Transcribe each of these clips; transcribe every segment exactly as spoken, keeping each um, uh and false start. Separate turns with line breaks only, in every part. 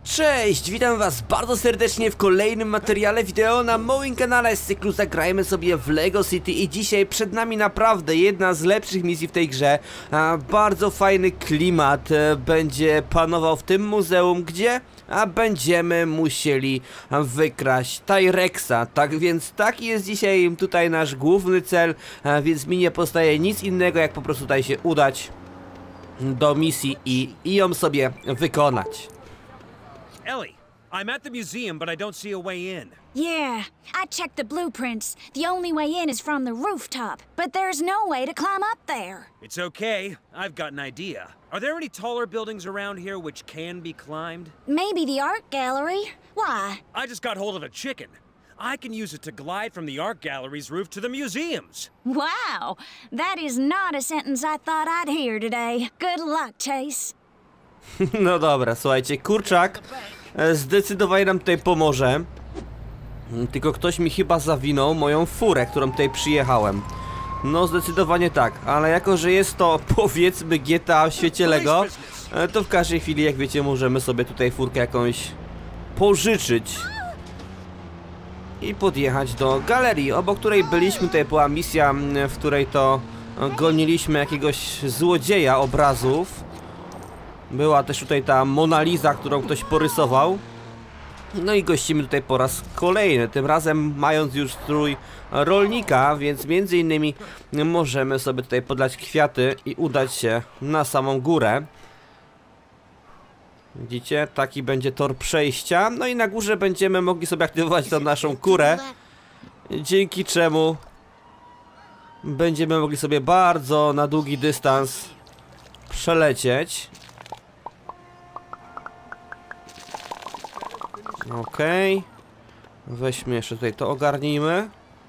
Cześć, witam was bardzo serdecznie w kolejnym materiale wideo na moim kanale z cyklu Zagrajmy sobie w LEGO City. I dzisiaj przed nami naprawdę jedna z lepszych misji w tej grze. a, Bardzo fajny klimat e, będzie panował w tym muzeum, gdzie a będziemy musieli wykraść Tyrexa. Tak więc taki jest dzisiaj tutaj nasz główny cel, a, więc mi nie pozostaje nic innego jak po prostu tutaj się udać do misji i, i ją sobie wykonać.
Ellie, I'm at the museum, but I don't see a way in.
Yeah, I checked the blueprints. The only way in is from the rooftop, but there's no way to climb up there.
It's okay. I've got an idea. Are there any taller buildings around here which can be climbed?
Maybe the art gallery? Why?
I just got hold of a chicken. I can use it to glide from the art gallery's roof to the museum's.
Wow, that is not a sentence I thought I'd hear today. Good luck, Chase.
No dobra, słuchajcie, kurczak e, zdecydowanie nam tutaj pomoże. Tylko ktoś mi chyba zawinął moją furę, którą tutaj przyjechałem. No zdecydowanie tak, ale jako że jest to powiedzmy G T A w świecie LEGO, e, to w każdej chwili, jak wiecie, możemy sobie tutaj furkę jakąś pożyczyć i podjechać do galerii, obok której byliśmy. Tutaj była misja, w której to goniliśmy jakiegoś złodzieja obrazów. Była też tutaj ta Mona Lisa, którą ktoś porysował. No i gościmy tutaj po raz kolejny, tym razem mając już strój rolnika, więc między innymi możemy sobie tutaj podlać kwiaty i udać się na samą górę. Widzicie, taki będzie tor przejścia. No i na górze będziemy mogli sobie aktywować tą naszą kurę, dzięki czemu będziemy mogli sobie bardzo na długi dystans przelecieć. Okej, okay. Weźmy jeszcze tutaj to, ogarnijmy.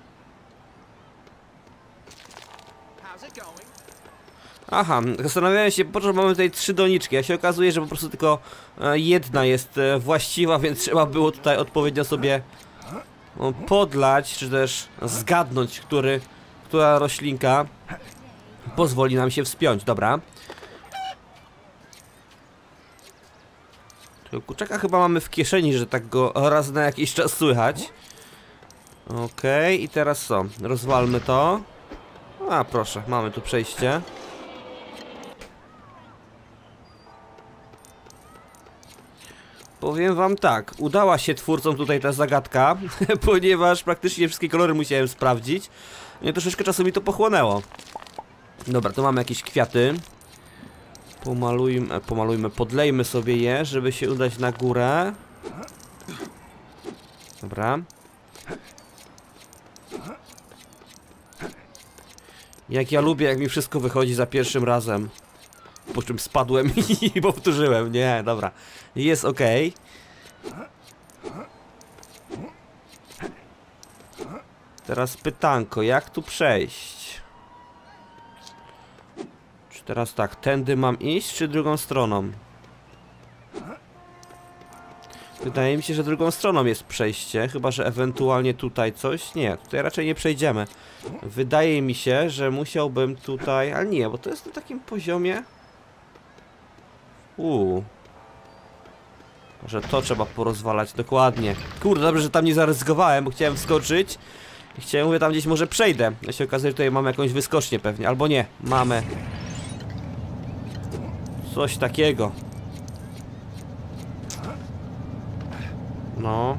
Aha, zastanawiałem się, po co mamy tutaj trzy doniczki. A się okazuje, że po prostu tylko jedna jest właściwa, więc trzeba było tutaj odpowiednio sobie podlać, czy też zgadnąć, który, która roślinka pozwoli nam się wspiąć. Dobra. Kurczaka chyba mamy w kieszeni, że tak go raz na jakiś czas słychać. Okej, okay, i teraz co? Rozwalmy to. A proszę, mamy tu przejście. Powiem wam tak, udała się twórcom tutaj ta zagadka, ponieważ praktycznie wszystkie kolory musiałem sprawdzić. I troszeczkę czasu mi to pochłonęło. Dobra, tu mamy jakieś kwiaty. Pomalujmy, pomalujmy, podlejmy sobie je, żeby się udać na górę. Dobra. Jak ja lubię, jak mi wszystko wychodzi za pierwszym razem. Po czym spadłem i powtórzyłem. Nie, dobra. Jest ok. Teraz pytanko, jak tu przejść? Teraz tak, tędy mam iść, czy drugą stroną? Wydaje mi się, że drugą stroną jest przejście, chyba że ewentualnie tutaj coś. Nie, tutaj raczej nie przejdziemy. Wydaje mi się, że musiałbym tutaj... Ale nie, bo to jest na takim poziomie... Uuu. Może to trzeba porozwalać, dokładnie. Kurde, dobrze, że tam nie zaryzykowałem, bo chciałem wskoczyć. I chciałem, mówię, tam gdzieś może przejdę. Ja się okazuje, że tutaj mamy jakąś wyskocznię pewnie, albo nie, mamy... Coś takiego. No.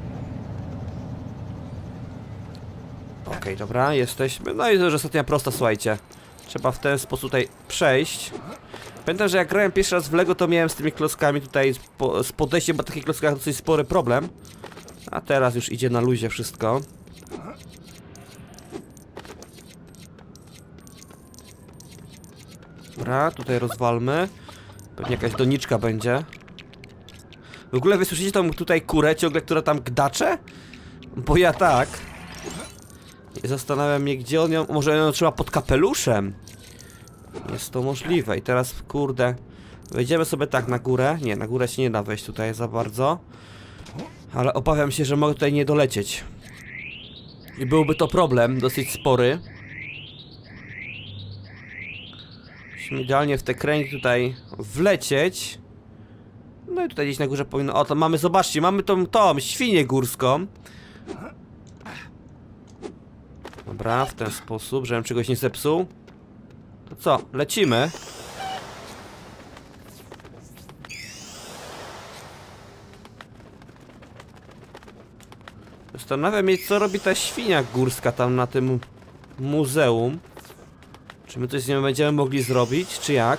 Okej, okay, dobra, jesteśmy. No i to już ostatnia prosta, słuchajcie. Trzeba w ten sposób tutaj przejść. Pamiętam, że jak grałem pierwszy raz w LEGO, to miałem z tymi klockami tutaj, z podejściem po takich klockach dosyć spory problem. A teraz już idzie na luzie wszystko. Dobra, tutaj rozwalmy. Pewnie jakaś doniczka będzie. W ogóle wy słyszycie tą tutaj kurę ciągle, która tam gdacze? Bo ja tak. I zastanawiam mnie, gdzie on ją... Może ją trzyma pod kapeluszem? Jest to możliwe. I teraz, kurde... Wejdziemy sobie tak na górę. Nie, na górę się nie da wejść tutaj za bardzo. Ale obawiam się, że mogę tutaj nie dolecieć. I byłby to problem dosyć spory. Musimy idealnie w te kręgi tutaj wlecieć. No i tutaj gdzieś na górze powinno... O, to mamy, zobaczcie, mamy tą, tą świnię górską. Dobra, w ten sposób, żebym czegoś nie zepsuł. To co, lecimy. Zastanawiam się, co robi ta świnia górska tam na tym muzeum. Czy my coś z nią będziemy mogli zrobić, czy jak?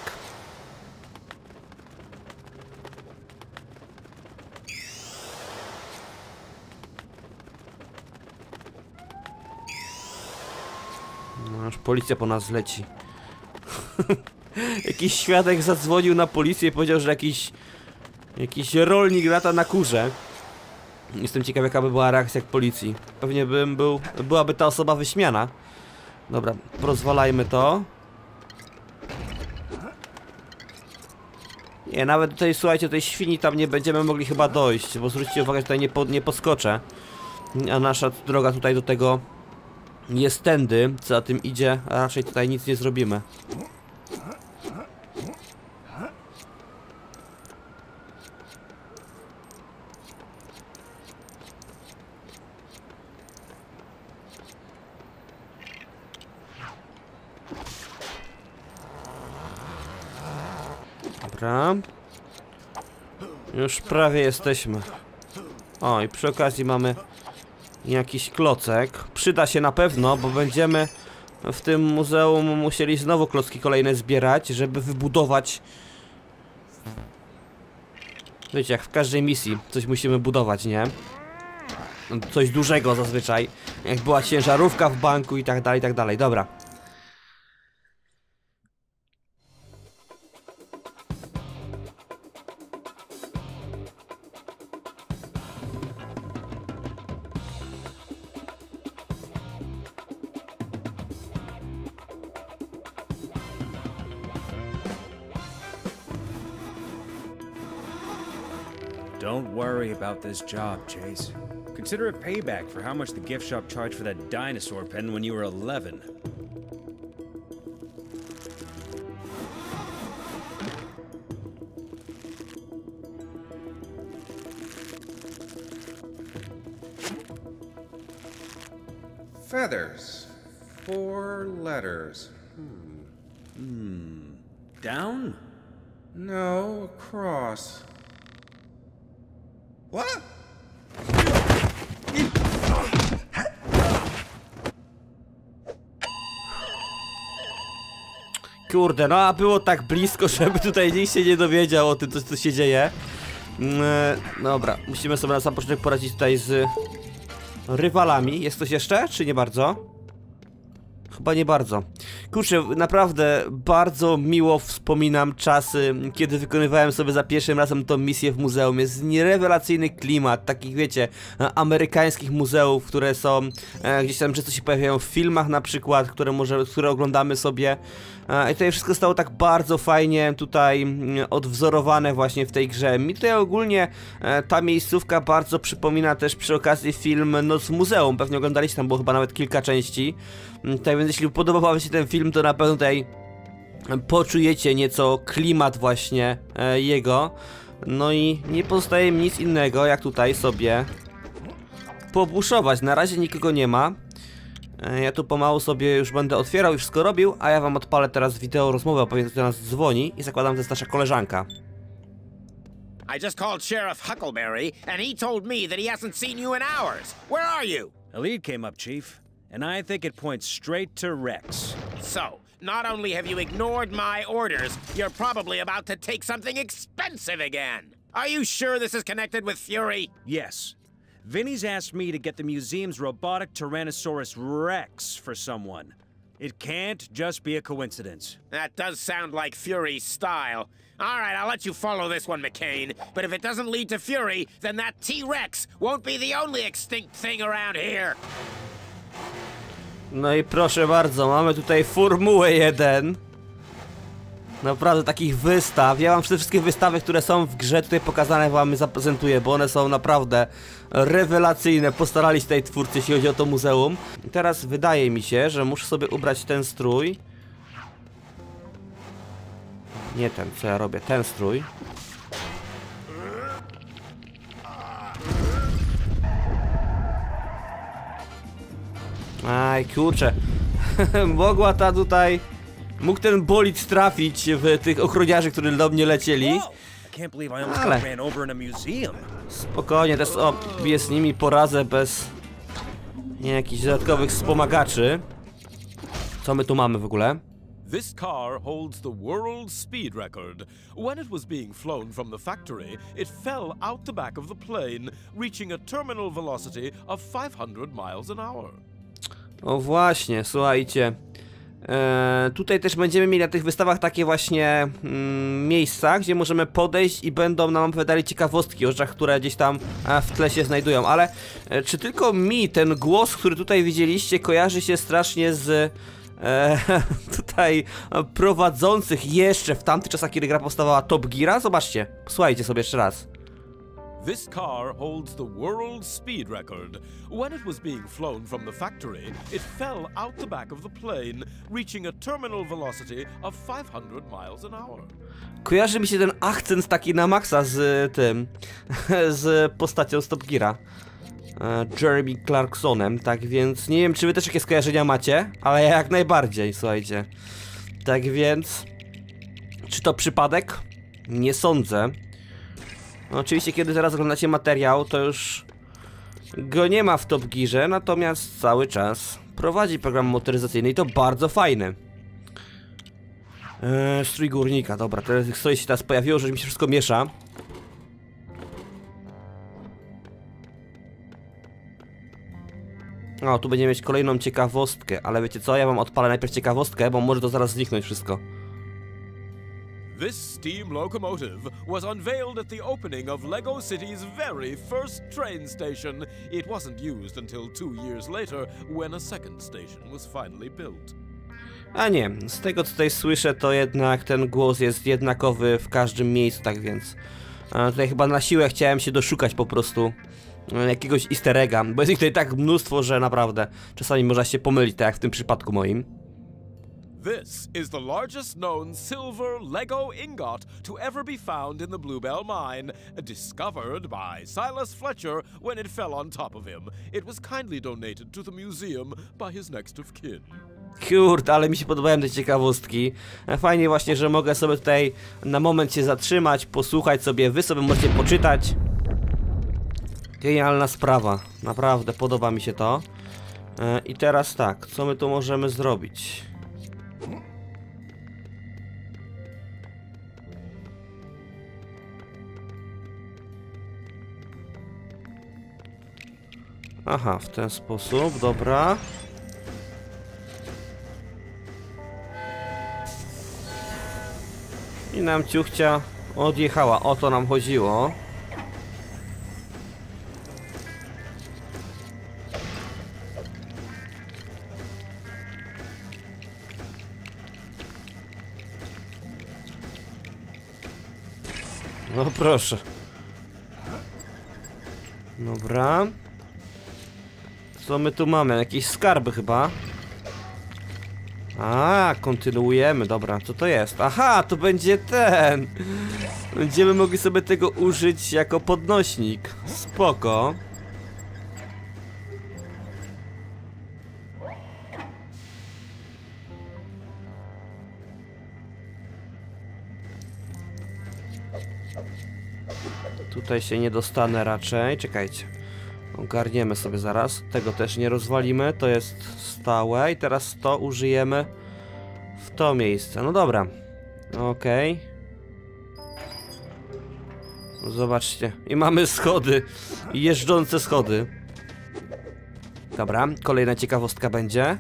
No, już policja po nas leci. Jakiś świadek zadzwonił na policję i powiedział, że jakiś... Jakiś rolnik lata na kurze. Jestem ciekaw, jaka by była reakcja policji. Pewnie bym był... Byłaby ta osoba wyśmiana. Dobra, rozwalajmy to. Nie, nawet tutaj, słuchajcie, tej świni tam nie będziemy mogli chyba dojść. Bo zwróćcie uwagę, że tutaj nie, po, nie poskoczę. A nasza droga tutaj do tego jest tędy. Co za tym idzie, a raczej tutaj nic nie zrobimy. Dobra. Już prawie jesteśmy. O, i przy okazji mamy jakiś klocek. Przyda się na pewno, bo będziemy w tym muzeum musieli znowu klocki kolejne zbierać, żeby wybudować... Wiecie, jak w każdej misji coś musimy budować, nie? Coś dużego zazwyczaj. Jak była ciężarówka w banku i tak dalej, i tak dalej. Dobra.
Don't worry about this job, Chase. Consider it payback for how much the gift shop charged for that dinosaur pen when you were eleven.
Feathers. Four letters. Hmm.
Hmm. Down?
No, across. What?
Kurde, no a było tak blisko, żeby tutaj nikt się nie dowiedział o tym, co, co się dzieje. Yy, dobra, musimy sobie na sam początek poradzić tutaj z rywalami. Jest ktoś jeszcze, czy nie bardzo? Chyba nie bardzo. Kurczę, naprawdę bardzo miło wspominam czasy, kiedy wykonywałem sobie za pierwszym razem tą misję w muzeum. Jest nierewelacyjny klimat takich, wiecie, amerykańskich muzeów, które są e, gdzieś tam często się pojawiają w filmach na przykład, które może, które oglądamy sobie. E, I tutaj wszystko zostało tak bardzo fajnie tutaj mm, odwzorowane właśnie w tej grze. Mi tutaj ogólnie e, ta miejscówka bardzo przypomina też przy okazji film Noc w Muzeum. Pewnie oglądaliście, tam było chyba nawet kilka części. Tak więc jeśli podobał wam się ten film, to na pewno tutaj poczujecie nieco klimat właśnie e, jego. No i nie pozostaje mi nic innego, jak tutaj sobie pobuszować. Na razie nikogo nie ma. e, Ja tu pomału sobie już będę otwierał i wszystko robił, a ja wam odpalę teraz wideo rozmowę, o pewnie do nas dzwoni i zakładam, że to jest nasza koleżanka.
I just called Sheriff Huckleberry, and he told me that he hasn't seen you in hours. Where are you?
A lead came up, Chief, and I think it points straight to Rex.
So, not only have you ignored my orders, you're probably about to take something expensive again. Are you sure this is connected with Fury?
Yes. Vinny's asked me to get the museum's robotic Tyrannosaurus Rex for someone. It can't just be a coincidence.
That does sound like Fury's style. All right, I'll let you follow this one, McCain. But if it doesn't lead to Fury, then that T-Rex won't be the only extinct thing around here.
No i proszę bardzo, mamy tutaj Formułę jeden. Naprawdę takich wystaw. Ja wam te wszystkie wystawy, które są w grze tutaj pokazane, wam zaprezentuję, bo one są naprawdę rewelacyjne. Postarali się tutaj twórcy, jeśli chodzi o to muzeum. I teraz wydaje mi się, że muszę sobie ubrać ten strój. Nie ten, co ja robię, ten strój. Aj, kurczę. Mogła ta tutaj... Mógł ten bolid trafić w tych ochroniarzy, którzy do mnie lecieli.
I can't believe I almost
Ale...
got ran over in a museum.
Spokojnie, też sobie z nimi poradzę bez... Nie, jakichś dodatkowych wspomagaczy. Co my tu mamy w ogóle?
This car holds the world speed record. When it was being flown from the factory, it fell out the back of the plane, reaching a terminal velocity of five hundred miles an hour.
O właśnie, słuchajcie. Eee, tutaj też będziemy mieli na tych wystawach takie właśnie mm, miejsca, gdzie możemy podejść i będą nam wydali ciekawostki o rzeczach, które gdzieś tam a, w tle się znajdują. Ale e, czy tylko mi ten głos, który tutaj widzieliście, kojarzy się strasznie z e, tutaj prowadzących jeszcze w tamtych czasach, kiedy gra powstawała, Top Geara? Zobaczcie, słuchajcie sobie jeszcze raz.
This car holds the world speed record. When it was being flown from the factory, it fell out the back of the plane, reaching a terminal velocity of five hundred miles an hour.
Kojarzy mi się ten akcent taki na maksa z tym, z postacią z Top Geara. E, Jeremy Clarksonem, tak więc nie wiem, czy wy też jakieś skojarzenia macie, ale ja jak najbardziej, słuchajcie. Tak więc, czy to przypadek? Nie sądzę. No, oczywiście, kiedy teraz oglądacie materiał, to już go nie ma w Top Gearze, natomiast cały czas prowadzi program motoryzacyjny i to bardzo fajny. Eee, strój górnika, dobra, teraz tych stroi się teraz pojawiło, że mi się wszystko miesza. O, tu będziemy mieć kolejną ciekawostkę, ale wiecie co, ja wam odpalę najpierw ciekawostkę, bo może to zaraz zniknąć wszystko.
This steam locomotive was unveiled at the opening of Lego City's very first train station. It wasn't used until two years later, when a second station was finally built.
A nie, z tego co tutaj słyszę, to jednak ten głos jest jednakowy w każdym miejscu, tak więc a tutaj chyba na siłę chciałem się doszukać po prostu jakiegoś easter egga, bo jest ich tutaj tak mnóstwo, że naprawdę czasami można się pomylić, tak jak w tym przypadku moim.
This is the largest known silver Lego ingot to ever be found in the Bluebell mine, discovered by Silas Fletcher when it fell on top of him. It was kindly donated to the museum by his next of kin.
Kurde, ale mi się podobają te ciekawostki. Fajnie właśnie, że mogę sobie tutaj na moment się zatrzymać, posłuchać sobie, wy sobie możecie poczytać. Genialna sprawa, naprawdę podoba mi się to. I teraz tak, co my tu możemy zrobić? Aha, w ten sposób, dobra. I nam ciuchcia odjechała, o to nam chodziło. No proszę. Dobra. Co my tu mamy? Jakieś skarby chyba. A, kontynuujemy, dobra, co to jest? Aha, to będzie ten. Będziemy mogli sobie tego użyć jako podnośnik. Spoko. Tutaj się nie dostanę raczej, czekajcie. Ogarniemy sobie zaraz, tego też nie rozwalimy, to jest stałe i teraz to użyjemy w to miejsce, no dobra. Okej. Okay. Zobaczcie, i mamy schody, jeżdżące schody. Dobra, kolejna ciekawostka będzie.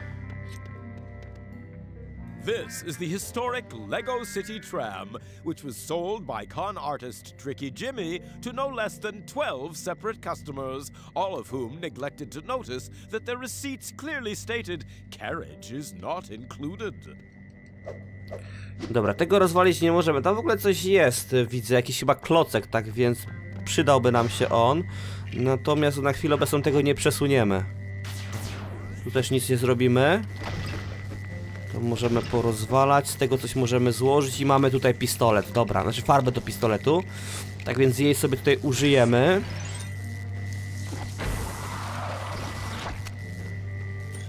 This is the historic Lego City Tram, which was sold by con artist Tricky Jimmy to no less than twelve separate customers, all of whom neglected to notice that their receipts clearly stated carriage is not included.
Dobra, tego rozwalić nie możemy. Tam w ogóle coś jest, widzę, jakiś chyba klocek, tak więc przydałby nam się on. Natomiast na chwilę obecną tego nie przesuniemy. Tu też nic nie zrobimy. To możemy porozwalać, z tego coś możemy złożyć i mamy tutaj pistolet, dobra, znaczy farbę do pistoletu. Tak więc jej sobie tutaj użyjemy.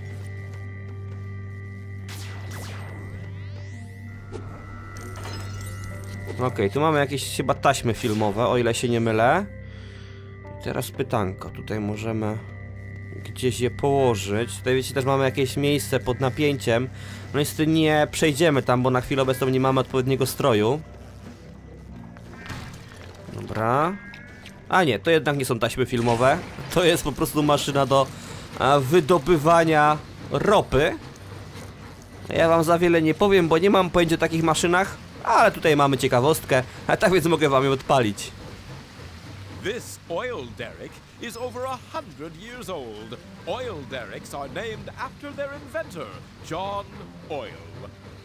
Okej, okay, tu mamy jakieś chyba taśmy filmowe, o ile się nie mylę. I teraz pytanko, tutaj możemy gdzieś je położyć. Tutaj wiecie, też mamy jakieś miejsce pod napięciem. No niestety nie przejdziemy tam, bo na chwilę obecną nie mamy odpowiedniego stroju. Dobra. A nie, to jednak nie są taśmy filmowe. To jest po prostu maszyna do a, wydobywania ropy. Ja wam za wiele nie powiem, bo nie mam pojęcia o takich maszynach. Ale tutaj mamy ciekawostkę, a tak więc mogę wam ją odpalić.
This oil derrick is over a hundred years old. Oil derricks are named after their inventor, John Oil.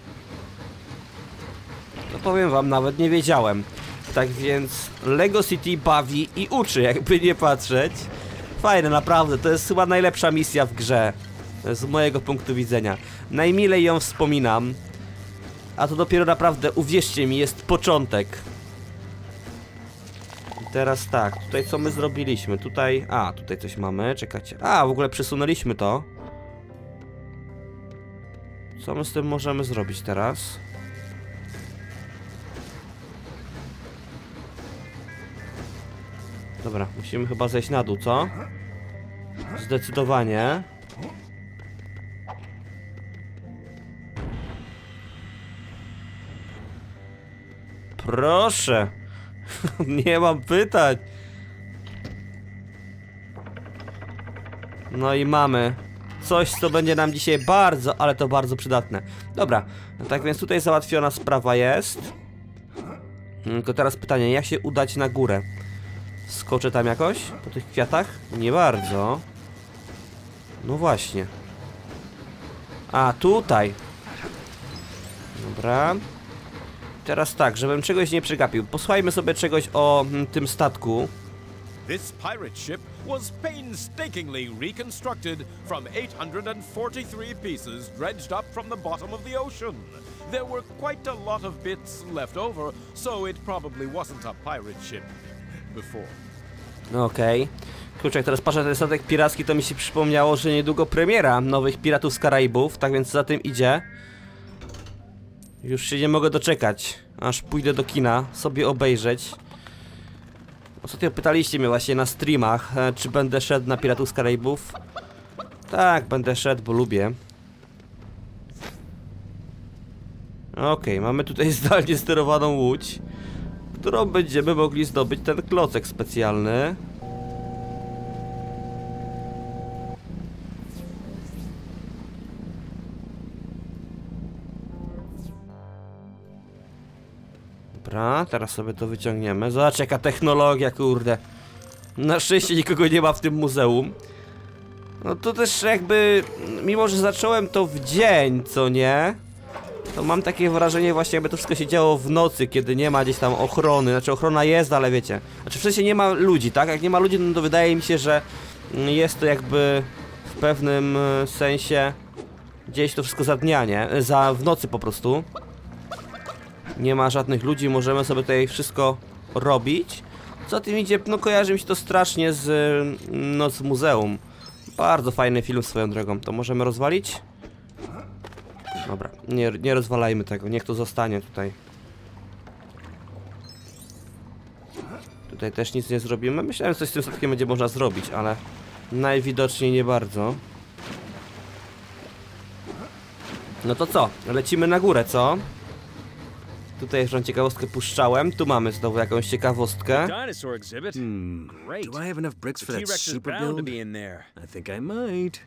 To powiem wam, nawet nie wiedziałem. Tak więc Lego City bawi i uczy, jakby nie patrzeć. Fajne, naprawdę, to jest chyba najlepsza misja w grze. Z mojego punktu widzenia. Najmilej ją wspominam. A to dopiero naprawdę, uwierzcie mi, jest początek. I teraz tak, tutaj co my zrobiliśmy? Tutaj, a, tutaj coś mamy, czekajcie. A, w ogóle przesunęliśmy to. Co my z tym możemy zrobić teraz? Dobra, musimy chyba zejść na dół, co? Zdecydowanie. Proszę. Nie mam pytań. No i mamy coś, co będzie nam dzisiaj bardzo, ale to bardzo przydatne. Dobra, no tak więc tutaj załatwiona sprawa jest. Tylko teraz pytanie, jak się udać na górę? Skoczę tam jakoś? Po tych kwiatach? Nie bardzo. No właśnie. A, tutaj. Dobra. Teraz tak, żebym czegoś nie przegapił. Posłuchajmy sobie czegoś o m, tym statku.
This pirate ship was painstakingly reconstructed from eight hundred forty-three pieces dredged up from the bottom of the ocean. There were quite a lot of bits left over, so it probably wasn't a pirate ship before. Okej.
Okay. Kurczę, jak teraz patrzę na ten statek piracki, to mi się przypomniało, że niedługo premiera nowych Piratów z Karaibów, tak więc za tym idzie. Już się nie mogę doczekać, aż pójdę do kina sobie obejrzeć. Ostatnio pytaliście mnie właśnie na streamach, czy będę szedł na Piratów z Karaibów. Tak, będę szedł, bo lubię. Okej, okay, mamy tutaj zdalnie sterowaną łódź, którą będziemy mogli zdobyć ten klocek specjalny. Dobra, teraz sobie to wyciągniemy. Zobacz, jaka technologia, kurde. Na szczęście nikogo nie ma w tym muzeum. No to też jakby, mimo że zacząłem to w dzień, co nie? To mam takie wrażenie właśnie, jakby to wszystko się działo w nocy, kiedy nie ma gdzieś tam ochrony. Znaczy ochrona jest, ale wiecie. Znaczy w sensie nie ma ludzi, tak? Jak nie ma ludzi, no to wydaje mi się, że jest to jakby w pewnym sensie gdzieś to wszystko za dnia, nie? Za w nocy po prostu. Nie ma żadnych ludzi, możemy sobie tutaj wszystko robić. Co tym idzie, no kojarzy mi się to strasznie z Noc Muzeum. Bardzo fajny film swoją drogą. To możemy rozwalić? Dobra, nie, nie rozwalajmy tego, niech to zostanie tutaj. Tutaj też nic nie zrobimy. Myślałem, że coś z tym statkiem będzie można zrobić, ale najwidoczniej nie bardzo. No to co? Lecimy na górę, co? Tutaj jeszcze ciekawostkę puszczałem. Tu mamy znowu jakąś ciekawostkę.
Dinosaur exhibit.
Hmm.
Great.
Do I have enough bricks for
The
that
T-Rex is
super
bound to
build?
be in there.
I think I might.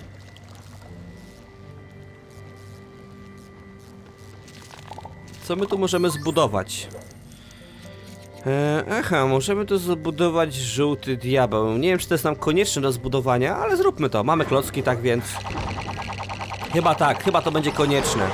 Co my tu możemy zbudować? Eee, aha, możemy tu zbudować żółty diabeł. Nie wiem, czy to jest nam konieczne do zbudowania, ale zróbmy to. Mamy klocki, tak więc... Chyba tak, chyba to będzie konieczne.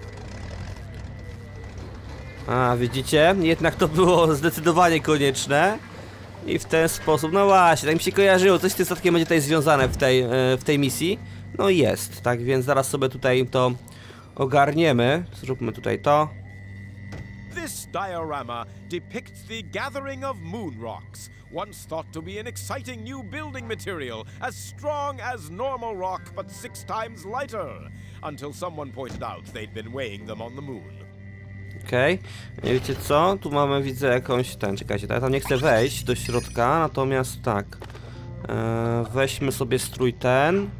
A, widzicie? Jednak to było zdecydowanie konieczne. I w ten sposób, no właśnie, tak mi się kojarzyło, coś z tym statkiem będzie tutaj związane w tej, w tej misji. No jest, tak więc zaraz sobie tutaj to ogarniemy. Zróbmy tutaj to.
This diorama depicts the gathering of moon rocks, once thought to be an exciting new building material, as strong as normal rock but six times lighter, until someone pointed out they'd been weighing them on the moon.
Okej. Okay. Wiecie co? Tu mamy, widzę jakąś... Ten, czekajcie, ja tam nie chcę wejść do środka, natomiast tak. Eee, weźmy sobie strój ten.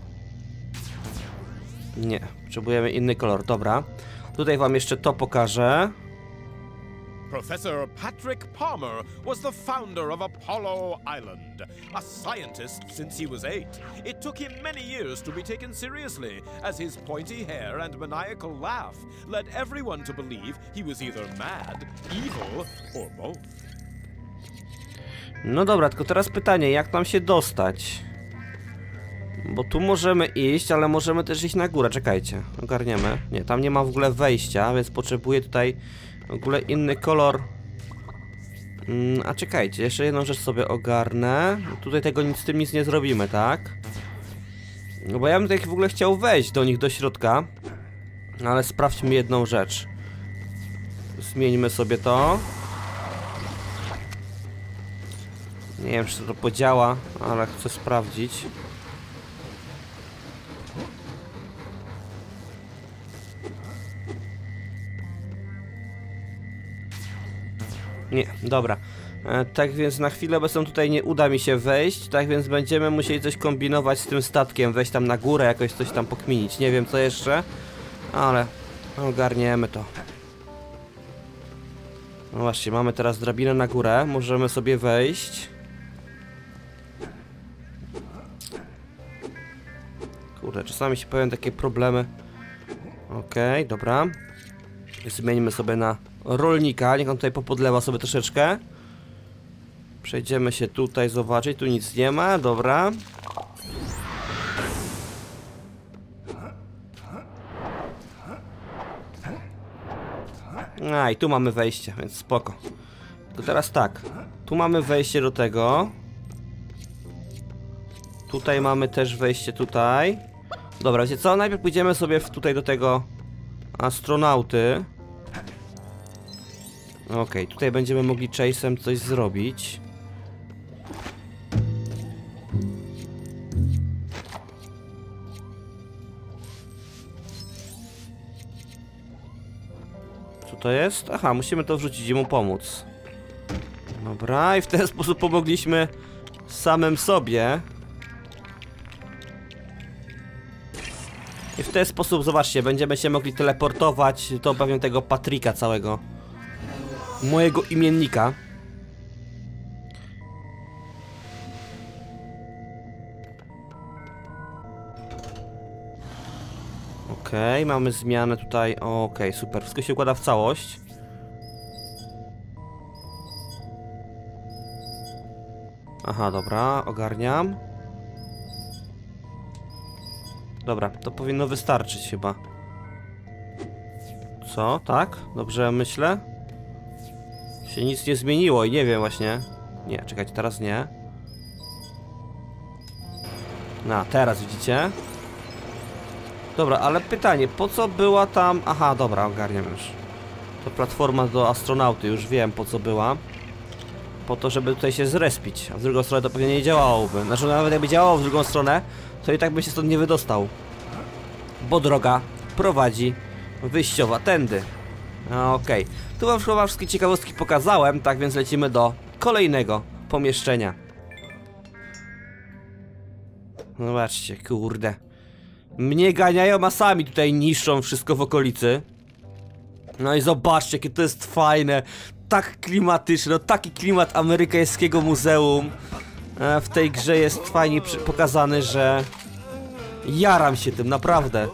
Nie, potrzebujemy inny kolor, dobra. Tutaj wam jeszcze to pokażę.
Professor Patrick Palmer was the founder of Apollo Island, a scientist since he was eight. It took him many years to be taken seriously, as his pointy hair and maniacal laugh led everyone to believe he was either mad, evil, or both.
No dobra, tylko teraz pytanie, jak tam się dostać? Bo tu możemy iść, ale możemy też iść na górę, czekajcie, ogarniemy. Nie, tam nie ma w ogóle wejścia, więc potrzebuję tutaj w ogóle inny kolor. Mm, a czekajcie, jeszcze jedną rzecz sobie ogarnę. Tutaj tego nic z tym nic nie zrobimy, tak? No bo ja bym tutaj w ogóle chciał wejść do nich do środka. Ale sprawdźmy jedną rzecz. Zmieńmy sobie to. Nie wiem, czy to podziała, ale chcę sprawdzić. Nie, dobra. E, tak więc na chwilę obecną tutaj nie uda mi się wejść, tak więc będziemy musieli coś kombinować z tym statkiem, wejść tam na górę, jakoś coś tam pokminić. Nie wiem co jeszcze, ale ogarniemy to. No właśnie, mamy teraz drabinę na górę, możemy sobie wejść. Kurde, czasami się pojawiają takie problemy. Okej, okay, dobra. Zmienimy sobie na rolnika, niech on tutaj popodlewa sobie troszeczkę. Przejdziemy się tutaj zobaczyć, tu nic nie ma, dobra. A i tu mamy wejście, więc spoko. Tylko teraz tak, tu mamy wejście do tego. Tutaj mamy też wejście tutaj. Dobra, wiecie co? Najpierw pójdziemy sobie w, tutaj do tego astronauty. Okej, okay, tutaj będziemy mogli chase'em coś zrobić. Co to jest? Aha, musimy to wrzucić i mu pomóc. Dobra, i w ten sposób pomogliśmy samym sobie. I w ten sposób, zobaczcie, będziemy się mogli teleportować do pewnie tego Patryka całego. Mojego imiennika. Okej, okay, mamy zmianę tutaj. Okej, okay, super, wszystko się układa w całość. Aha, dobra, ogarniam. Dobra, to powinno wystarczyć chyba. Co? Tak? Dobrze myślę? Się nic nie zmieniło i nie wiem właśnie. Nie, czekajcie, teraz nie. No, teraz widzicie. Dobra, ale pytanie, po co była tam... Aha, dobra, ogarniam już. To platforma do astronauty, już wiem po co była. Po to, żeby tutaj się zrespić. A w drugą stronę to pewnie nie działałoby. Znaczy, nawet jakby działało w drugą stronę, to i tak by się stąd nie wydostał. Bo droga prowadzi wyjściowa tędy. Okej. Okay. Tu wam chyba wszystkie ciekawostki pokazałem, tak więc lecimy do kolejnego pomieszczenia. No zobaczcie, kurde. Mnie ganiają, a sami tutaj niszczą wszystko w okolicy. No i zobaczcie, jakie to jest fajne. Tak klimatyczne, no taki klimat amerykańskiego muzeum. E, w tej grze jest fajnie pokazany, że jaram się tym, naprawdę.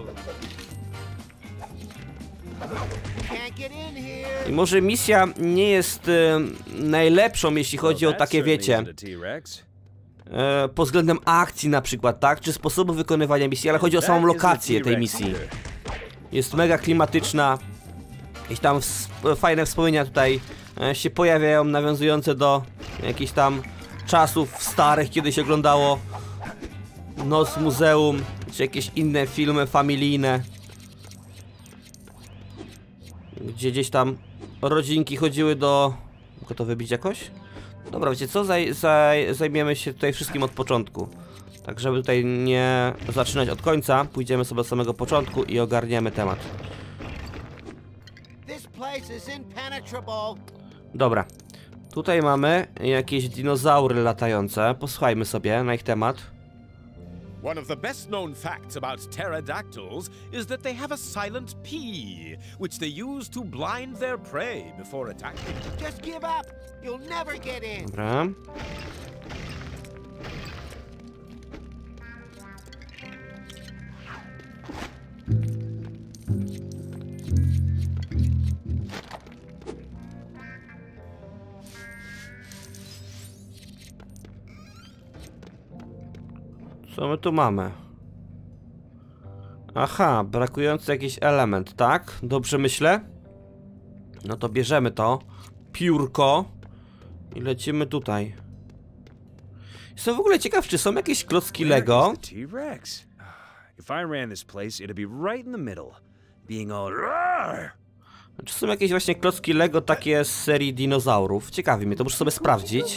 I może misja nie jest e, najlepszą, jeśli chodzi o takie, wiecie, e, pod względem akcji na przykład, tak? Czy sposobu wykonywania misji, ale chodzi o samą lokację tej misji. Jest mega klimatyczna. Jakieś tam fajne wspomnienia tutaj e, się pojawiają, nawiązujące do jakichś tam czasów starych, kiedy się oglądało Noc Muzeum, czy jakieś inne filmy familijne, gdzie gdzieś tam rodzinki chodziły do... Mogę to wybić jakoś? Dobra, wiecie co? Zaj, zaj, zajmiemy się tutaj wszystkim od początku. Tak, żeby tutaj nie zaczynać od końca, pójdziemy sobie od samego początku i ogarniemy temat.
place is impenetrable.
Dobra. Tutaj mamy jakieś dinozaury latające. Posłuchajmy sobie na ich temat.
One of the best known facts about pterodactyls is that they have a silent P, which they use to blind their prey before attacking.
Just give up. You'll never get in.
Dobra. Co my tu mamy? Aha, brakujący jakiś element, tak? Dobrze myślę? No to bierzemy to. Piórko. I lecimy tutaj. Jestem w ogóle ciekaw, czy są jakieś klocki Lego?
T-Rex. If I ran this place, it'd be right in the middle. Being all roar.
Czy są jakieś właśnie klocki Lego takie z serii dinozaurów? Ciekawi mnie, to muszę sobie sprawdzić.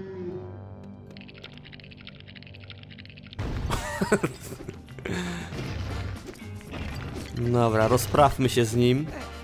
Dobra, rozprawmy się z nim.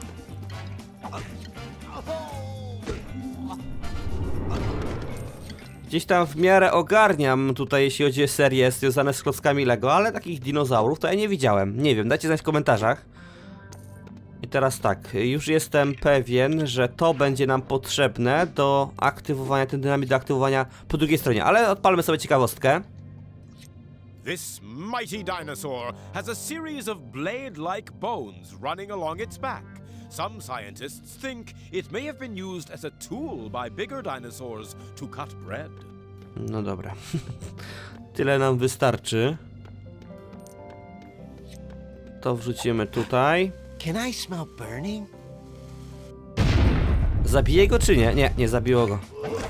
Gdzieś tam w miarę ogarniam tutaj, jeśli chodzi o serie związane z klockami Lego, ale takich dinozaurów to ja nie widziałem. Nie wiem, dajcie znać w komentarzach. I teraz tak, już jestem pewien, że to będzie nam potrzebne do aktywowania, ten dynamit do aktywowania po drugiej stronie, ale odpalmy sobie ciekawostkę.
This mighty dinosaur has a series of blade-like bones running along its back. Some scientists think it may have been used as a tool by bigger dinosaurs to cut bread.
No dobra. Tyle nam wystarczy. To wrzucimy tutaj.
Can I smell burning?
Zabije go czy nie? Nie, nie zabiło go.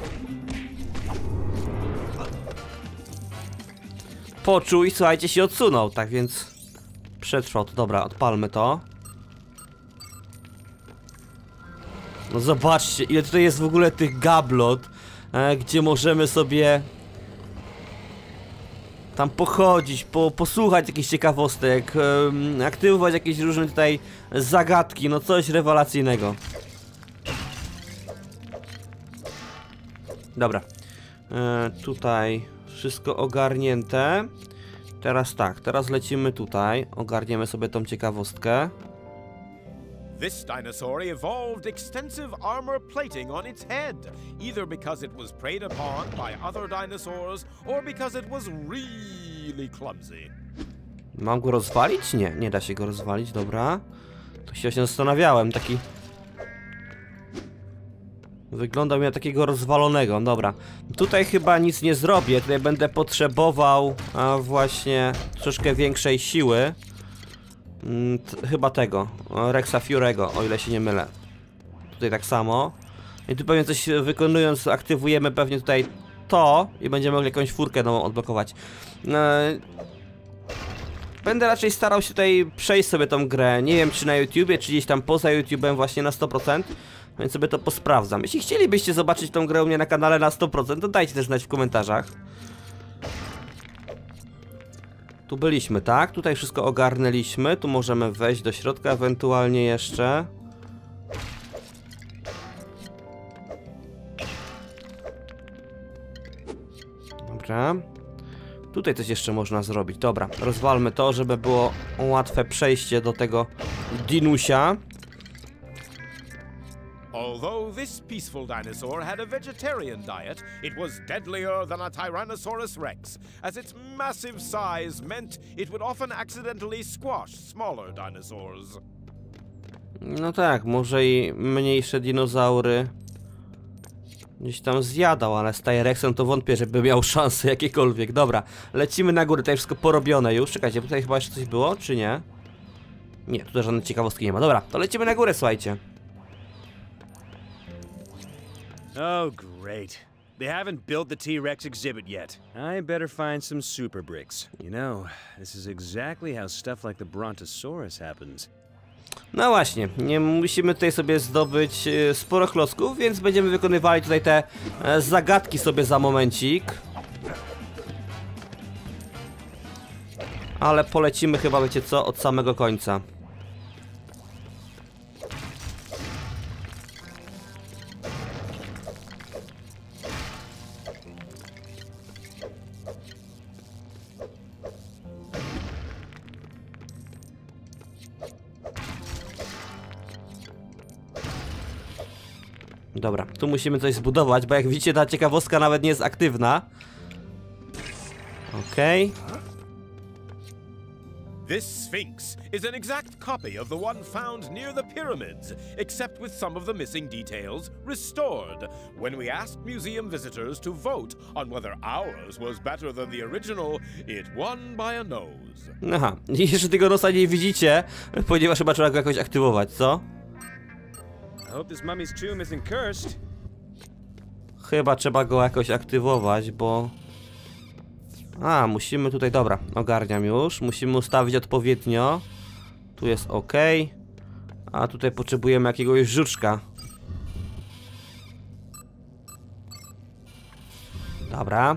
Poczuł i słuchajcie, się odsunął, tak więc przetrwał to. Dobra, odpalmy to. No zobaczcie, ile tutaj jest w ogóle tych gablot, e, gdzie możemy sobie tam pochodzić, po, posłuchać jakichś ciekawostek, e, aktywować jakieś różne tutaj zagadki, no coś rewelacyjnego. Dobra, e, tutaj wszystko ogarnięte. Teraz tak, teraz lecimy tutaj, ogarniemy sobie tą ciekawostkę.
This dinosaur evolved extensive armor plating on its head, either because it was preyed upon by other dinosaurs, or because it was really clumsy.
Mam go rozwalić? Nie, nie da się go rozwalić, dobra. To się właśnie zastanawiałem, taki... Wyglądał mi na takiego rozwalonego, dobra. Tutaj chyba nic nie zrobię, tutaj będę potrzebował a właśnie troszkę większej siły. Mm, chyba tego, Rexa Fury'ego, o ile się nie mylę. Tutaj tak samo. I tu pewnie coś wykonując, aktywujemy pewnie tutaj to i będziemy mogli jakąś furkę nową odblokować. E Będę raczej starał się tutaj przejść sobie tą grę, nie wiem czy na YouTubie, czy gdzieś tam poza YouTubem właśnie na sto procent. Więc sobie to posprawdzam. Jeśli chcielibyście zobaczyć tą grę u mnie na kanale na sto procent, to dajcie też znać w komentarzach. Tu byliśmy, tak? Tutaj wszystko ogarnęliśmy. Tu możemy wejść do środka ewentualnie jeszcze. Dobra. Tutaj coś jeszcze można zrobić. Dobra, rozwalmy to, żeby było łatwe przejście do tego dinusia.
Although this peaceful dinosaur had a vegetarian diet, it was deadlier than a Tyrannosaurus rex, as its massive size meant it would often accidentally squash smaller dinosaurs.
No tak, może i mniejsze dinozaury gdzieś tam zjadał, ale z T-Rexem to wątpię, żeby miał szanse jakiekolwiek. Dobra, lecimy na górę, tutaj wszystko porobione już. Czekajcie, tutaj chyba jeszcze coś było, czy nie? Nie, tutaj żadnej ciekawostki nie ma. Dobra, to lecimy na górę, słuchajcie.
Oh, great. They haven't built the T-Rex exhibit yet. I better find some super bricks. You know, this is exactly how stuff like the Brontosaurus happens.
No właśnie, nie musimy tutaj sobie zdobyć e, sporo klocków, więc będziemy wykonywali tutaj te e, zagadki sobie za momencik. Ale polecimy chyba, wiecie co, od samego końca. Dobra, tu musimy coś zbudować, bo jak widzicie, ta ciekawostka nawet nie jest aktywna. Okej. Okay.
This Sphinx is an exact copy of the one found near the pyramids, except with some of the missing details restored. When we asked museum visitors to vote on whether ours was better than the original, it won by a nose.
Aha, i jeszcze tego nosa nie widzicie, ponieważ chyba trzeba go jakoś aktywować, co?
I hope this mummy's tomb isn't cursed.
Chyba trzeba go jakoś aktywować, bo... A, musimy tutaj, dobra, ogarniam już. Musimy ustawić odpowiednio. Tu jest ok. A tutaj potrzebujemy jakiegoś żuczka. Dobra.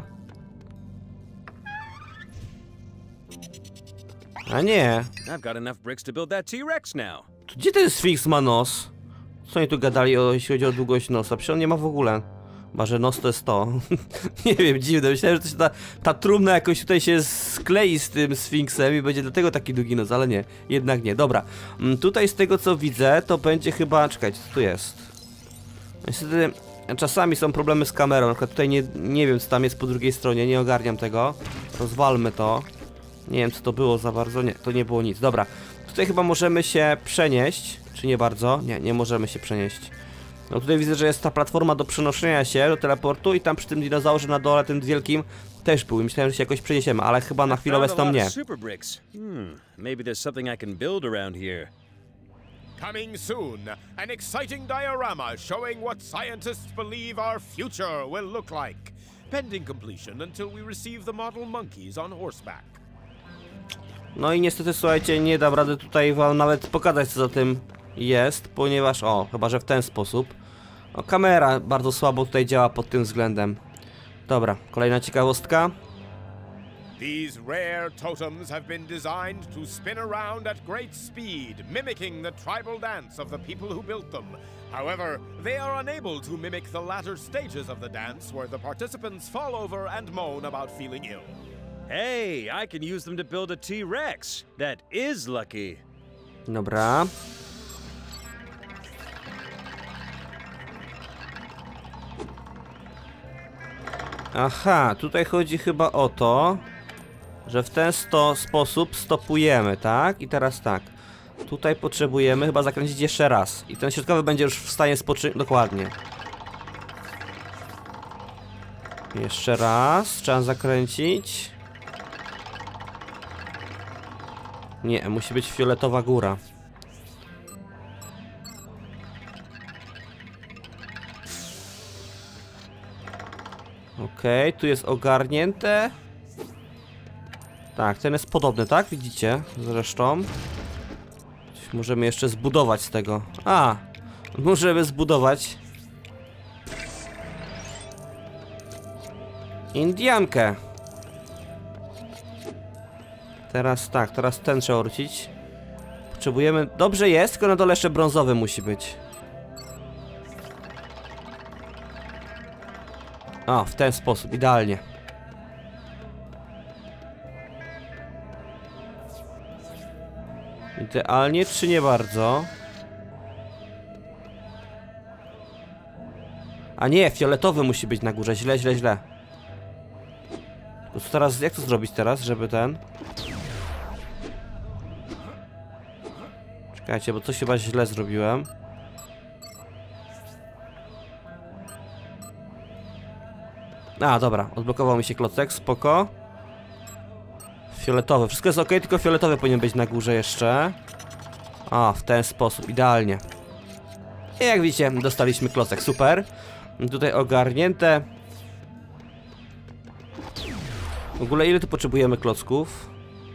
A nie.
I've got enough bricks to build that T-Rex now.
Gdzie ten Sfinks ma nos? Co oni tu gadali, o, jeśli chodzi o długość nosa? Przecież on nie ma w ogóle. Chyba, że nos to jest to. Nie wiem, dziwne. Myślałem, że to się ta, ta trumna jakoś tutaj się sklei z tym Sfinksem i będzie dlatego taki długi nos, ale nie. Jednak nie. Dobra. Tutaj z tego co widzę, to będzie chyba... Czekajcie, co tu jest? Niestety czasami są problemy z kamerą. Na przykład tutaj nie, nie wiem, co tam jest po drugiej stronie. Nie ogarniam tego. Rozwalmy to. Nie wiem, co to było za bardzo. Nie, to nie było nic. Dobra. Tutaj chyba możemy się przenieść. Czy nie bardzo? Nie, nie możemy się przenieść. No tutaj widzę, że jest ta platforma do przenoszenia się, do teleportu i tam przy tym dinozaurze na dole, tym wielkim, też był. Myślałem, że się jakoś przeniesiemy, ale chyba na chwilę obecną nie.
Super bricks. Hmm, maybe there's something I can build around here.
Coming soon, an exciting diorama showing what scientists believe our future will look like. Pending completion until we receive the model monkeys on horseback.
No i niestety, słuchajcie, nie dam rady tutaj wam nawet pokazać, co za tym jest, ponieważ, o, chyba że w ten sposób. O, kamera bardzo słabo tutaj działa pod tym względem. Dobra, kolejna ciekawostka.
These rare totems have been designed to spin around at great speed, mimicking the tribal dance of the people who built them. However, they are unable to mimic the latter stages of the dance where the participants fall over and moan about feeling ill.
Hey, I can use them to build a T-Rex. That is lucky.
Dobra. Aha, tutaj chodzi chyba o to, że w ten sto sposób stopujemy, tak? I teraz tak. Tutaj potrzebujemy chyba zakręcić jeszcze raz. I ten środkowy będzie już w stanie spoczywać. Dokładnie. Jeszcze raz. Trzeba zakręcić. Nie, musi być fioletowa góra. Okej, okay, tu jest ogarnięte. Tak, ten jest podobny, tak? Widzicie? Zresztą. Coś możemy jeszcze zbudować z tego. A! Możemy zbudować Indiankę. Teraz tak, teraz ten trzeba wrócić. Potrzebujemy... Dobrze jest, tylko na dole jeszcze brązowy musi być. A, w ten sposób, idealnie. Idealnie, czy nie bardzo? A nie, fioletowy musi być na górze, źle, źle, źle. To teraz, jak to zrobić teraz, żeby ten... Czekajcie, bo coś chyba źle zrobiłem. A, dobra, odblokował mi się klocek, spoko. Fioletowy, wszystko jest ok, tylko fioletowy powinien być na górze jeszcze. A, w ten sposób, idealnie. I jak widzicie, dostaliśmy klocek, super. Tutaj ogarnięte. W ogóle ile tu potrzebujemy klocków?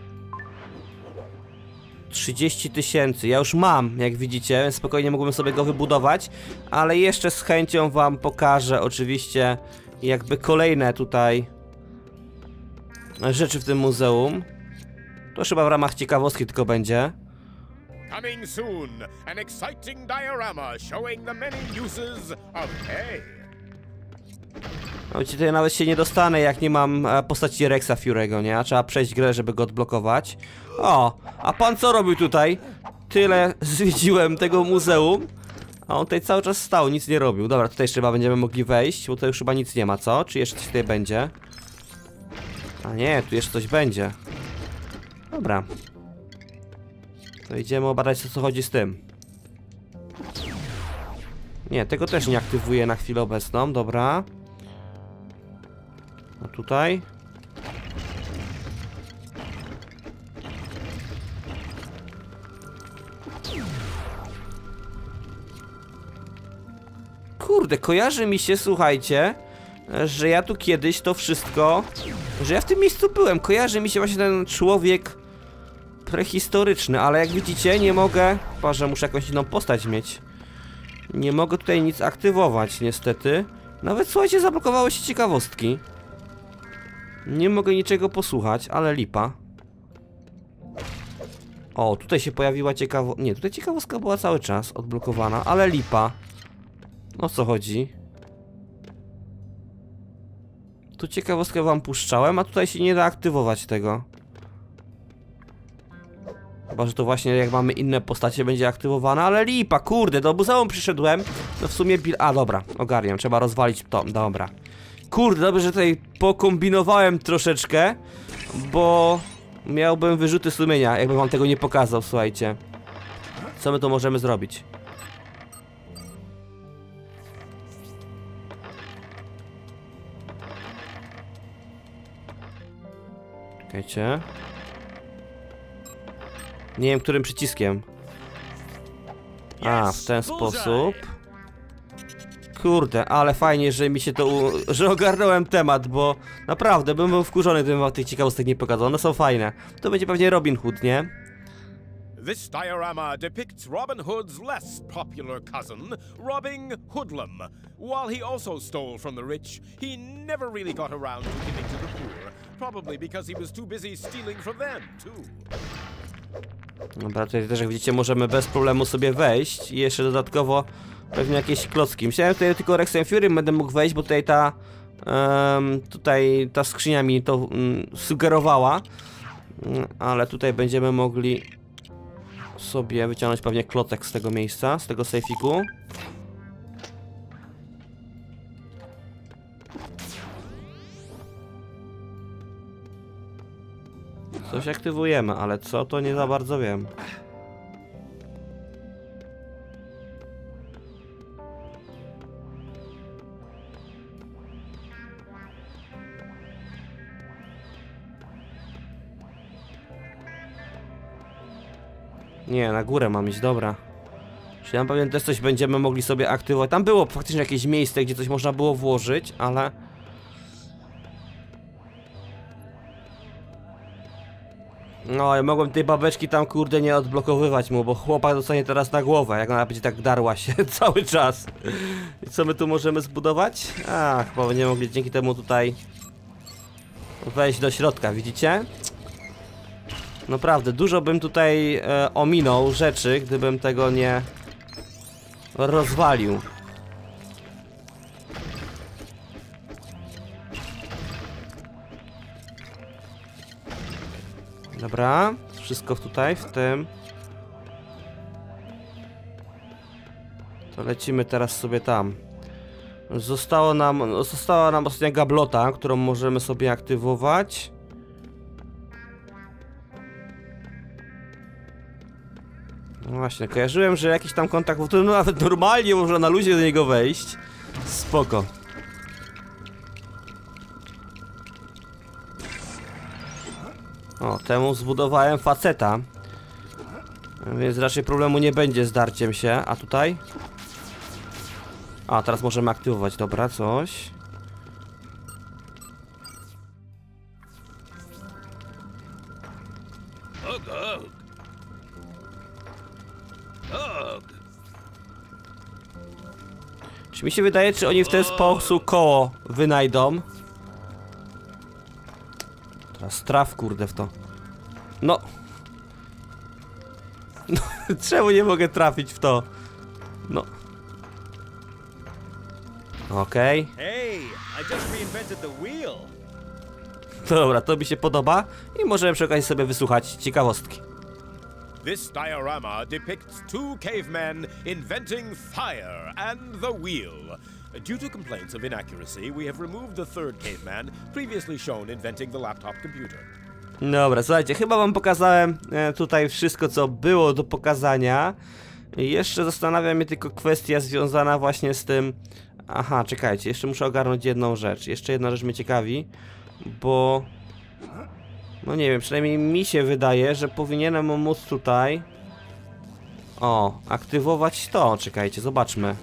trzydzieści tysięcy, ja już mam, jak widzicie, więc spokojnie mógłbym sobie go wybudować. Ale jeszcze z chęcią wam pokażę oczywiście jakby kolejne tutaj rzeczy w tym muzeum. To chyba w ramach ciekawostki tylko będzie.
Coming soon, an exciting diorama showing the many uses of hay.
No tutaj nawet się nie dostanę, jak nie mam postaci Rexa Fury'ego, nie? A trzeba przejść grę, żeby go odblokować. O, a pan co robił tutaj? Tyle zwiedziłem tego muzeum, A on tutaj cały czas stał, nic nie robił. Dobra, tutaj jeszcze chyba będziemy mogli wejść, bo tutaj już chyba nic nie ma, co? Czy jeszcze coś tutaj będzie? A nie, tu jeszcze coś będzie. Dobra. To idziemy obadać, o co chodzi z tym. Nie, tego też nie aktywuję na chwilę obecną, dobra. A tutaj? Kurde, kojarzy mi się, słuchajcie, że ja tu kiedyś to wszystko, że ja w tym miejscu byłem. Kojarzy mi się właśnie ten człowiek prehistoryczny, ale jak widzicie, nie mogę, chyba że muszę jakąś inną postać mieć. Nie mogę tutaj nic aktywować, niestety. Nawet, słuchajcie, zablokowały się ciekawostki. Nie mogę niczego posłuchać, ale lipa. O, tutaj się pojawiła ciekawo... Nie, tutaj ciekawostka była cały czas odblokowana, ale lipa. O co chodzi? Tu ciekawostkę wam puszczałem, a tutaj się nie da aktywować tego. Chyba, że to właśnie jak mamy inne postacie będzie aktywowana, ale lipa, kurde, do muzeum przyszedłem. No w sumie bil... A, dobra, ogarniam, trzeba rozwalić to, dobra. Kurde, dobrze, że tutaj pokombinowałem troszeczkę, bo miałbym wyrzuty sumienia, jakbym wam tego nie pokazał, słuchajcie. Co my tu możemy zrobić? Czekajcie. Nie wiem, którym przyciskiem. A, w ten sposób. Kurde, ale fajnie, że mi się to... U... że ogarnąłem temat, bo naprawdę bym był wkurzony, gdybym wam tych ciekawostek nie pokazał. One są fajne. To będzie pewnie Robin Hood, nie?
This diorama depicts Robin Hood's less popular cousin, robbing Hoodlum. While he also stole from the rich, he never really got around to giving to the poor. Probably because he was too busy stealing from them, too.
Dobra, tutaj też jak widzicie możemy bez problemu sobie wejść i jeszcze dodatkowo pewnie jakieś klocki. Myślałem, że tutaj tylko Rexem Fury będę mógł wejść, bo tutaj ta um, tutaj ta skrzynia mi to um, sugerowała, um, ale tutaj będziemy mogli sobie wyciągnąć pewnie klocek z tego miejsca, z tego sejfiku. Coś aktywujemy, ale co, to nie za bardzo wiem. Nie, na górę mam iść, dobra. Czyli tam pewnie też coś będziemy mogli sobie aktywować. Tam było faktycznie jakieś miejsce, gdzie coś można było włożyć, ale... No, ja mogłem tej babeczki tam, kurde, nie odblokowywać mu, bo chłopak dostanie teraz na głowę, jak ona będzie tak darła się cały czas. I co my tu możemy zbudować? A, chyba będziemy mogli dzięki temu tutaj wejść do środka, widzicie? Naprawdę, dużo bym tutaj e, ominął rzeczy, gdybym tego nie rozwalił. Dobra, wszystko tutaj, w tym. To lecimy teraz sobie tam. Zostało nam, została nam ostatnia gablota, którą możemy sobie aktywować. No właśnie, kojarzyłem, że jakiś tam kontakt, w którym nawet normalnie można na luzie do niego wejść. Spoko. O, temu zbudowałem faceta. Więc raczej problemu nie będzie z darciem się. A tutaj? A, teraz możemy aktywować, dobra, coś. Czy mi się wydaje, czy oni w ten sposób koło wynajdą? Teraz traf, kurde, w to. No. No, czemu nie mogę trafić w to? No. Okej. Okay.
Hey, I just reinvented the wheel.
Dobra, to mi się podoba. I możemy przy okazji sobie wysłuchać ciekawostki.
This diorama depicts two cavemen inventing fire and the wheel. Due to complaints of inaccuracy, we have removed the third caveman, previously shown inventing the laptop computer.
Dobra, słuchajcie, chyba wam pokazałem e, tutaj wszystko, co było do pokazania. I jeszcze zastanawia mnie tylko kwestia związana właśnie z tym... Aha, czekajcie, jeszcze muszę ogarnąć jedną rzecz. Jeszcze jedna rzecz mnie ciekawi, bo... No nie wiem, przynajmniej mi się wydaje, że powinienem móc tutaj... O, aktywować to. Czekajcie, zobaczmy.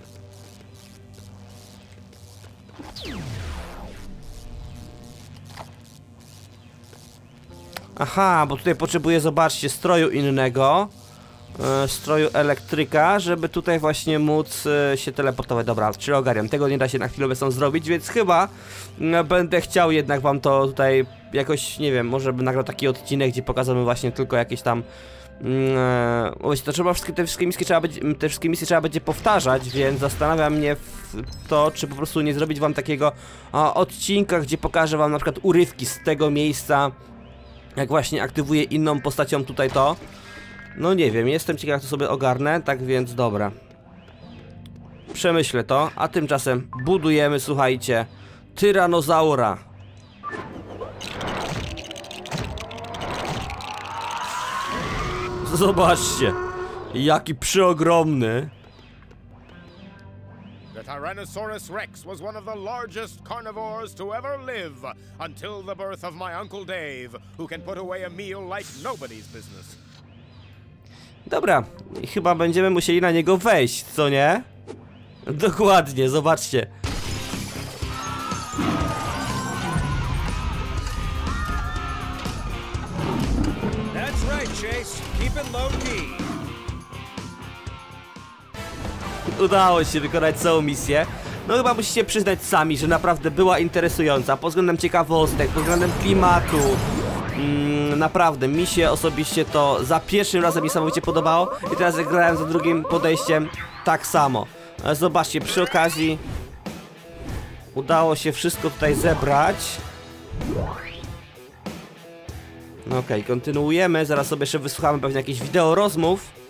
Aha, bo tutaj potrzebuję, zobaczcie, stroju innego. Yy, stroju elektryka, żeby tutaj właśnie móc yy, się teleportować. Dobra, czyli ogarniam. Tego nie da się na chwilę obecną zrobić, więc chyba yy, będę chciał jednak wam to tutaj jakoś, nie wiem, może bym nagrał taki odcinek, gdzie pokażemy właśnie tylko jakieś tam... Yy, to trzeba wszystkie, te wszystkie misje trzeba będzie, te wszystkie misje trzeba będzie powtarzać, więc zastanawia mnie w to, czy po prostu nie zrobić wam takiego a, odcinka, gdzie pokażę wam na przykład urywki z tego miejsca, jak właśnie aktywuję inną postacią tutaj to. No nie wiem, jestem ciekaw, jak to sobie ogarnę, tak więc dobra. Przemyślę to, a tymczasem budujemy, słuchajcie, tyranozaura. Zobaczcie, jaki przeogromny.
The Tyrannosaurus Rex was one of the largest carnivores to ever live until the birth of my Uncle Dave, who can put away a meal like nobody's business.
Dobra, i chyba będziemy musieli na niego wejść, co nie? Dokładnie, zobaczcie.
That's right, Chase. Keep it low key.
Udało się wykonać całą misję. No chyba musicie przyznać sami, że naprawdę była interesująca pod względem ciekawostek, pod względem klimatu. Mm, naprawdę, mi się osobiście to za pierwszym razem niesamowicie podobało i teraz jak grałem za drugim podejściem tak samo. Zobaczcie, przy okazji udało się wszystko tutaj zebrać. No okej, okay, kontynuujemy, zaraz sobie jeszcze wysłuchamy pewnie jakichś wideo rozmów.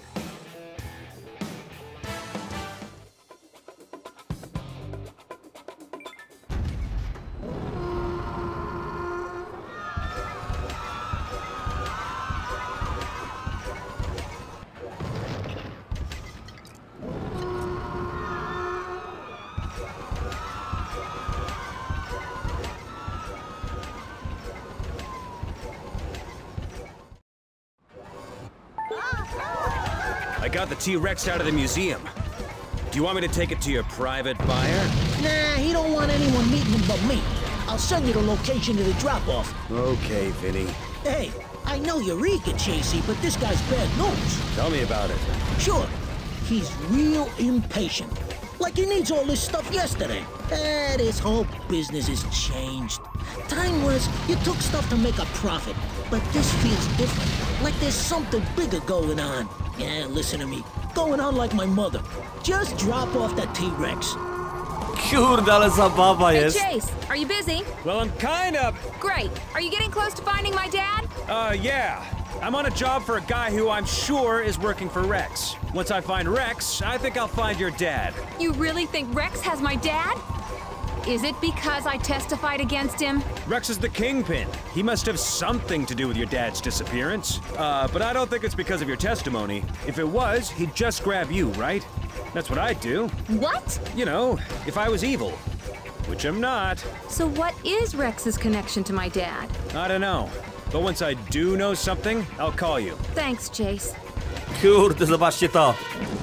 I got the T-Rex out of the museum. Do you want me to take it to your private buyer?
Nah, he don't want anyone meeting him but me. I'll send you the location of the drop-off.
Okay, Vinny.
Hey, I know you're eager, Chasey, but this guy's bad news.
Tell me about it.
Sure. He's real impatient. Like he needs all this stuff yesterday. Eh, this whole business has changed. Time was, you took stuff to make a profit. But this feels different. Like there's something bigger going on. Yeah, listen to me. Going on like my mother. Just drop off that T-Rex.
Kurde, ale zabawa
Hey
jest.
Chase, are you busy?
Well, I'm kind of...
Great. Are you getting close to finding my dad?
Uh, yeah. I'm on a job for a guy who I'm sure is working for Rex. Once I find Rex, I think I'll find your dad.
You really think Rex has my dad? Is it because I testified against him?
Rex is the kingpin. He must have something to do with your dad's disappearance. Uh, but I don't think it's because of your testimony. If it was, he'd just grab you, right? That's what I'd do.
What?
You know, if I was evil. Which I'm not.
So what is Rex's connection to my dad?
I don't know. But once I do know something, I'll call you.
Thanks, Chase.
Kurde, zobaczcie to.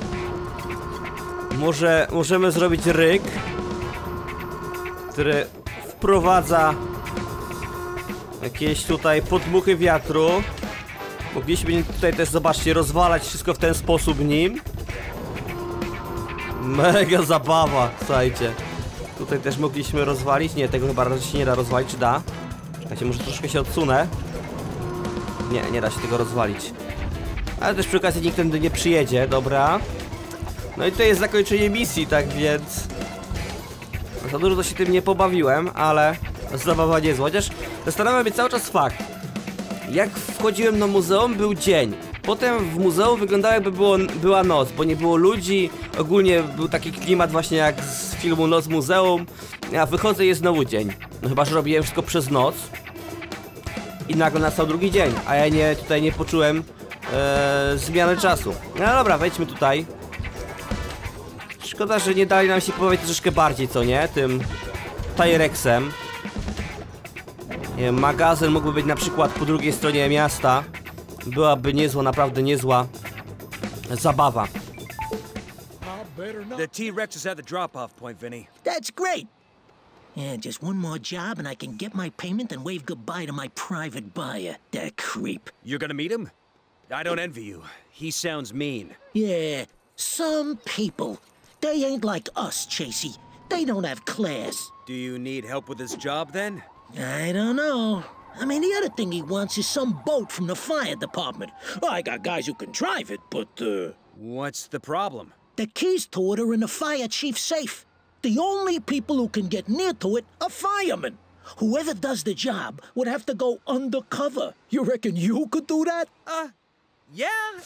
Może możemy zrobić ryk, który wprowadza jakieś tutaj podmuchy wiatru. Mogliśmy tutaj też, zobaczcie, rozwalać wszystko w ten sposób nim. Mega zabawa, słuchajcie. Tutaj też mogliśmy rozwalić. Nie, tego chyba raczej się nie da rozwalić, czy da? Czekajcie, może troszkę się odsunę. Nie, nie da się tego rozwalić. Ale też przy okazji nikt tędy nie przyjedzie, dobra. No i to jest zakończenie misji, tak więc... Za dużo to się tym nie pobawiłem, ale zabawa niezła. Chociaż zastanawia mnie cały czas fakt. Jak wchodziłem do muzeum, był dzień. Potem w muzeum wyglądało, jakby było, była noc, bo nie było ludzi. Ogólnie był taki klimat właśnie jak z filmu Noc w muzeum. A wychodzę, jest znowu dzień. No chyba, że robiłem wszystko przez noc. I nagle nastał drugi dzień, a ja nie, tutaj nie poczułem e, zmiany czasu. No dobra, wejdźmy tutaj. Szkoda, że nie dali nam się pobawić troszeczkę bardziej, co nie? Tym T-Rexem. Nie wiem, magazyn mógłby być na przykład po drugiej stronie miasta. Byłaby niezła, naprawdę niezła zabawa.
The T-Rex is at the drop-off point, Vinny.
That's great. Yeah, just one more job and I can get my payment and wave goodbye to my private buyer. That creep.
You're gonna meet him? I don't envy you. He sounds mean.
Yeah, some people. They ain't like us, Chasey. They don't have class.
Do you need help with his job, then?
I don't know. I mean, the other thing he wants is some boat from the fire department. I got guys who can drive it, but, uh...
What's the problem?
The keys to it are in the fire chief's safe. The only people who can get near to it are firemen. Whoever does the job would have to go undercover. You reckon you could do that?
Uh, yeah.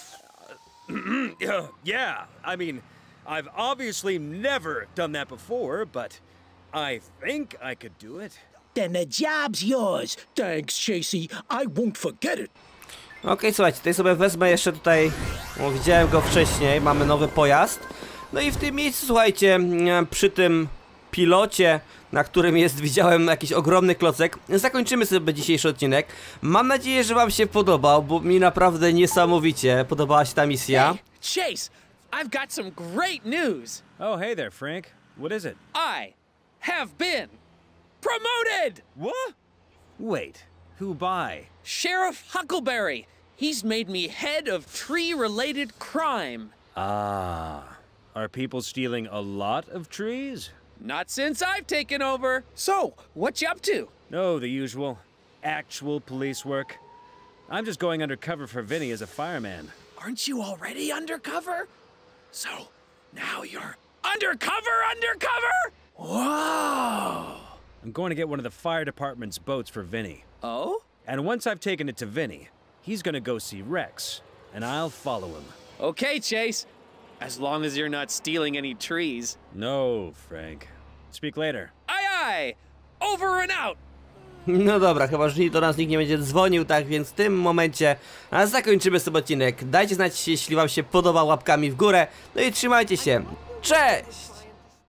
Uh, yeah, I mean, I've obviously never done that before, but I think I could do it.
Then the job's yours. Thanks, Chasey. I won't forget it.
Okej, okay, słuchajcie, tutaj sobie wezmę jeszcze tutaj, o, widziałem go wcześniej, mamy nowy pojazd. No i w tym miejscu, słuchajcie, przy tym pilocie, na którym jest, widziałem jakiś ogromny klocek, zakończymy sobie dzisiejszy odcinek. Mam nadzieję, że wam się podobał, bo mi naprawdę niesamowicie podobała się ta misja.
Hey, Chase, I've got some great news.
Oh, hey there, Frank. What is it?
I have been promoted!
What? Wait, who by?
Sheriff Huckleberry. He's made me head of tree-related crime.
Ah. Are people stealing a lot of trees?
Not since I've taken over. So, what you up to?
No, the usual. Actual police work. I'm just going undercover for Vinny as a fireman.
Aren't you already undercover? So, now you're undercover undercover? Whoa!
I'm going to get one of the fire department's boats for Vinny.
Oh?
And once I've taken it to Vinny, he's gonna go see Rex, and I'll follow him.
Okay, Chase. As long as you're not stealing any trees.
No, Frank. Speak later.
Aye, aye! Over and out!
No dobra, chyba że do nas nikt nie będzie dzwonił, tak więc w tym momencie a zakończymy sobie odcinek. Dajcie znać, jeśli wam się podoba, łapkami w górę. No i trzymajcie się. Cześć!